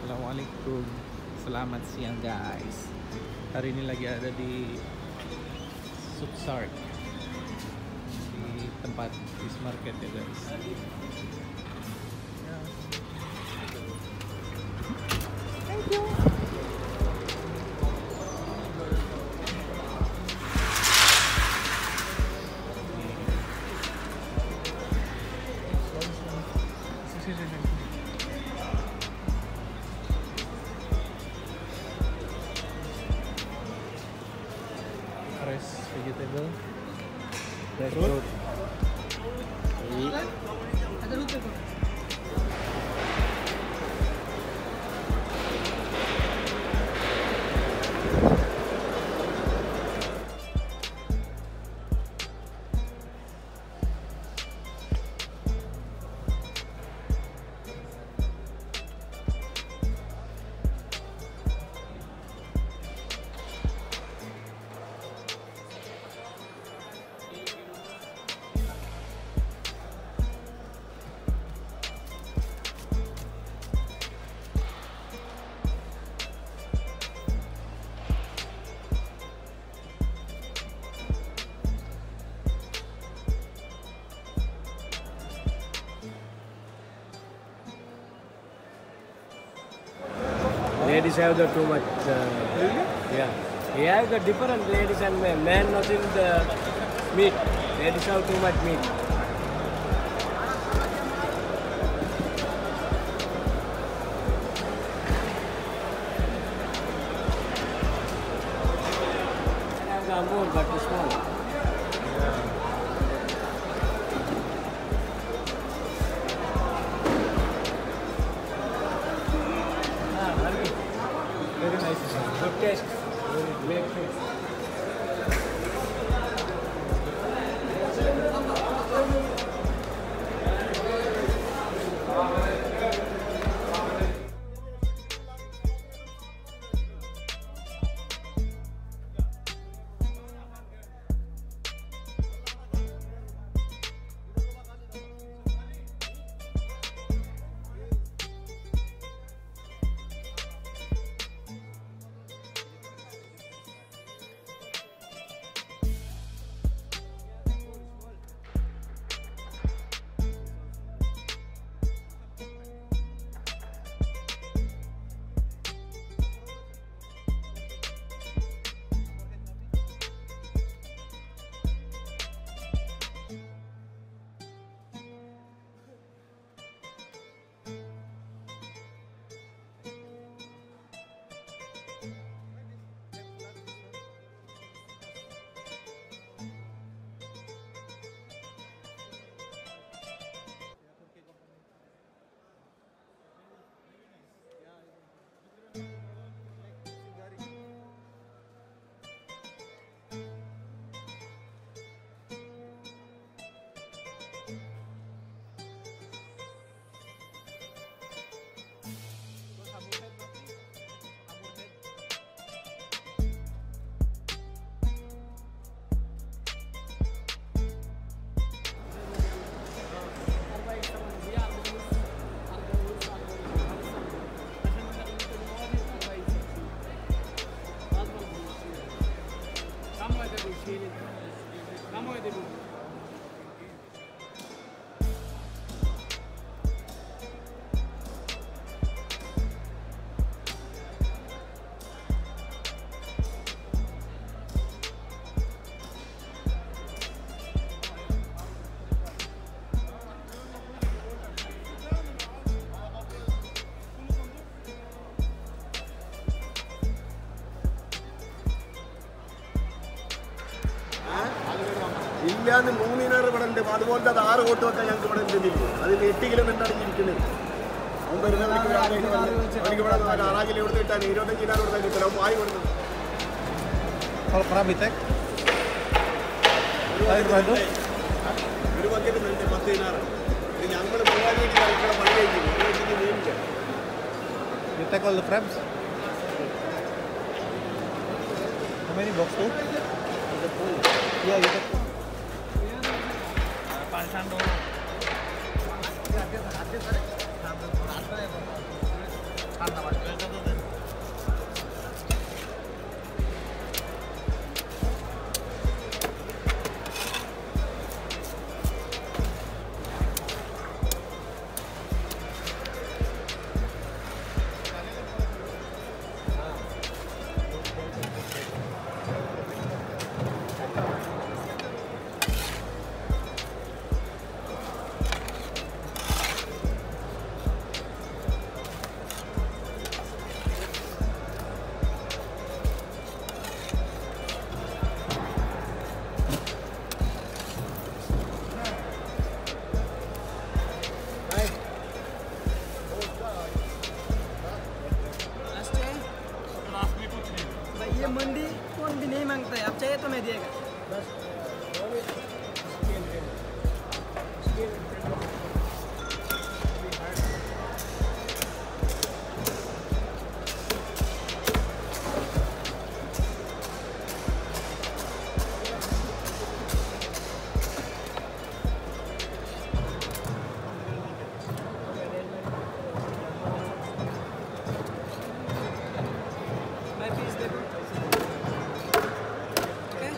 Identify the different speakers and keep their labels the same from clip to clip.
Speaker 1: Assalamualaikum. Selamat siang guys. Hari ini lagi ada di Suksark, di tempat fish market ya guys. Thank you. Fresh vegetable, fresh fruit.
Speaker 2: Ladies have the too much. Yeah, we have the different ladies and men. Men not in the meat. Ladies have too much meat. Have the more, but the small.
Speaker 1: Very nice.
Speaker 2: Good taste. Very great taste.
Speaker 3: ഇല്ലാന്ന് 3 ദിനാർ ഇവിടെ ഉണ്ട്. അതുപോലത്തെ അത് 6 coat വെക്കാൻ ഞങ്ങൾക്ക് ഇവിടെ ഉണ്ട്. അതിന് 8 കിലോ നിന്നാണ് ഇരിക്കുന്നത്. അവൻ വരുന്നവർക്ക് അവർക്ക് ഇവിടെ 6 കിലോ കൊടുത്ത് കിട്ടാൻ 25 ദിനാർ കൊടുത്താൽ കിട്ടില്ല. അവൻ വായി കൊടുത്തു.
Speaker 1: Kalau perabitek,
Speaker 3: ഒരു ബക്കറ്റ് 10 ദിനാർ. ഇത് ഞങ്ങൾ മൂവാരി കളിക്കണ പണി കഴിക്കുന്നു.
Speaker 1: you take all the crabs. How many box tuh? Yeah, you take. Pansan dulu. Ada.
Speaker 4: ये मंडी कौन भी नहीं मांगता है, आप चाहिए तो मैं देगा। मैं पीस देखो। Okay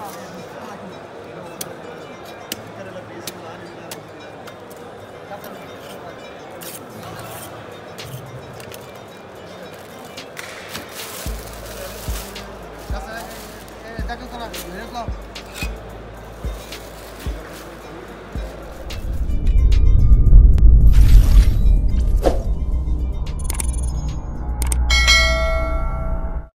Speaker 3: Gracias.